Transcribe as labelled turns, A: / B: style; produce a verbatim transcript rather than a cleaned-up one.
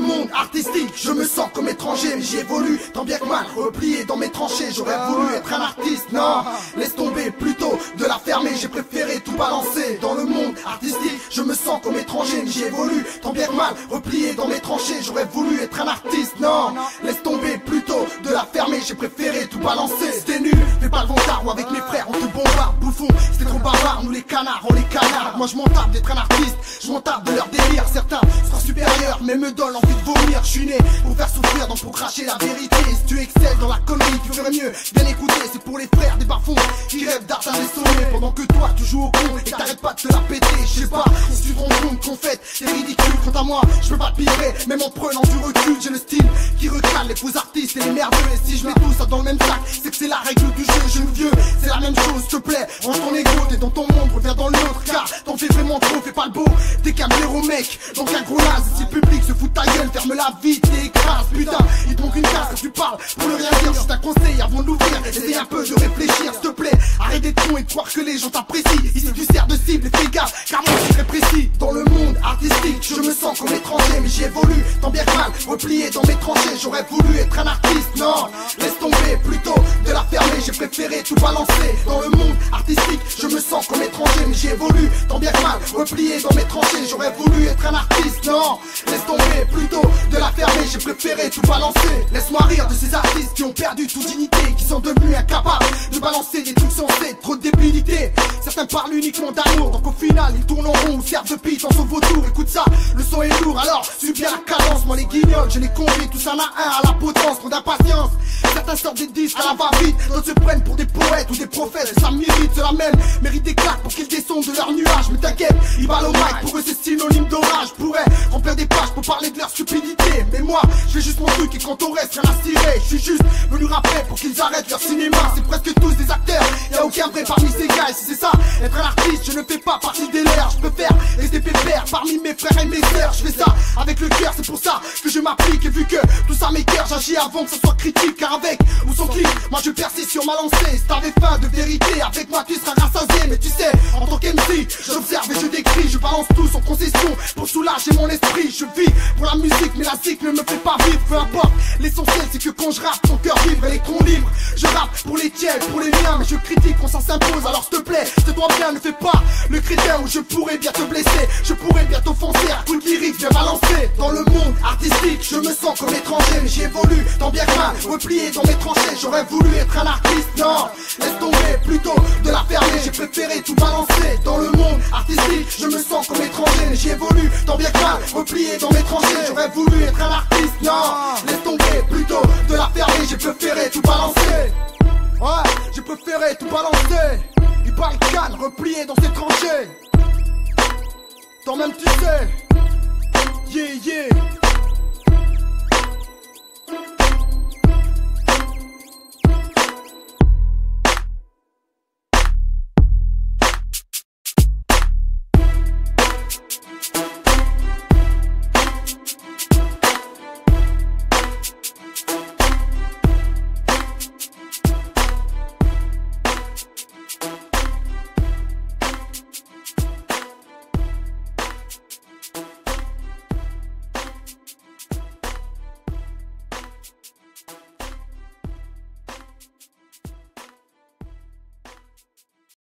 A: monde artistique, je me sens comme étranger, mais j'y évolue, tant bien que mal, replié dans mes tranchées. J'aurais voulu être un artiste, non, laisse tomber, plutôt de la fermer, j'ai préféré tout balancer. Dans le monde artistique, je me sens comme étranger, mais j'y évolue, tant bien que mal, replié dans mes tranchées. J'aurais voulu être un artiste, non, laisse tomber, plutôt de la fermer, j'ai préféré tout balancer. C'était nul, fais pas le vantard, ou avec mes frères on te bombarde, bouffon, c'était trop bavard, nous les canards, on les canards. Moi je m'en tape d'être un artiste, je m'en tape de leur délire. Certains seront supérieurs, mais me donnent envie de vomir. Je suis né pour faire souffrir, donc pour cracher la vérité. Si tu excelles dans la connerie, tu ferais mieux bien écouter. C'est pour les frères des bas-fonds qui rêvent d'atteindre les sommets, pendant que toi tu joues au con et t'arrêtes pas de te la péter. Je sais pas si tu te rends compte qu'on fait c'est ridicule. Quant à moi, je peux pas te piller, même en prenant du recul. J'ai le style qui recale les faux artistes et les merdeux. Et si je mets tout ça dans le même sac, c'est que c'est la règle du jeu. Jeune vieux, c'est la même chose, s'il te plaît, range ton égo. T'es dans ton monde, reviens dans le nôtre, car t'en fais vraiment trop, fais pas le beau. T'es qu'un blaireau mec, donc un gros naze. Si le public se fout de ta gueule, ferme-la vite et écrase. Putain, il te manque une case quand tu parles pour ne rien dire. Juste un conseil avant de l'ouvrir, essaye un peu de réfléchir, s'il te plaît. Arrête d'être con et de croire que les gens t'apprécient. Ici tu sers de cible et fais gaffe, car moi je suis très précis. Dans le monde artistique, je me sens comme étranger, mais j'y évolue, tant bien que mal, replié dans mes tranchées. J'aurais voulu être un artiste, non, laisse tomber, plutôt de la fermer, j'ai préféré tout balancer. Dans le monde artistique, je me sens comme étranger, mais j'y évolue, tant bien que mal, replié dans mes tranchées. J'aurais voulu être un artiste, non, laisse tomber, plutôt de la fermer, j'ai préféré tout balancer. Laisse-moi rire de ces artistes qui ont perdu toute dignité, qui sont devenus incapables de balancer des trucs censés, trop de débilité. Certains parlent uniquement d'amour, donc au final ils tournent en rond ou servent de pite en son vautour. Écoute ça, le son est lourd, alors suis bien la cadence. Moi les guignols, je les conduis, tous un à un à la potence, trop d'impatience. Certains sortent des disques à la va-vite, d'autres se prennent pour des poètes ou des prophètes. Ça mérite, ceux-là même méritent des claques pour qu'ils descendent de leur nuage. Mais t'inquiète, ils balent au mic, pour eux c'est synonyme d'orage. Je pourrais remplir des pages pour parler de leur stupidité, mais moi je fais juste mon truc et quand on reste rien à cirer. Je suis juste venu rapper pour qu'ils arrêtent leur cinéma. C'est presque tous des acteurs, y'a aucun vrai parmi ces gars. Et si c'est ça, être un artiste, je ne fais pas partie des leurs. Je peux faire rester pépère parmi mes frères et mes sœurs. Je fais ça avec le cœur, c'est pour ça que je m'applique. Et vu que tout ça m'écœure, j'agis avant que ça soit critique. Car avec ou sans clip, moi je persiste sur ma lancée. Si t'avais faim de vérité, avec moi tu seras rassasié. Mais tu sais, en tant qu'M C, j'observe et je décris. Je balance tout sans concession pour soulager mon esprit. Je vis pour la musique, mais la zik ne me fait pas vivre. Peu importe, l'essentiel c'est que quand je rappe, ton cœur vibre et les cons libres. Je rappe pour les tiens, pour les miens, mais je critique quand ça s'impose. Alors s'il te plaît, je te dois bien, ne fais pas le critère où je pourrais bien te blesser. Je pourrais bien t'offenser, un coup de lyrique, je vais balancer. Dans le monde artistique, je me sens comme étranger, mais j'y évolue, tant bien que mal, replié dans mes tranchées. J'aurais voulu être un artiste, non, laisse tomber, plutôt de la fermer, j'ai préféré tout balancer. Dans le monde artistique, je me sens comme étranger, mais j'y évolue, tant bien que mal, replié dans mes tranchées. J'aurais voulu être un artiste, non, laisse tomber, plutôt de la fermer, j'ai préféré tout balancer. Ouais, j'ai préféré tout balancer. Il parle canne, replié dans ses tranchées. Toi-même tu sais, yeah yeah.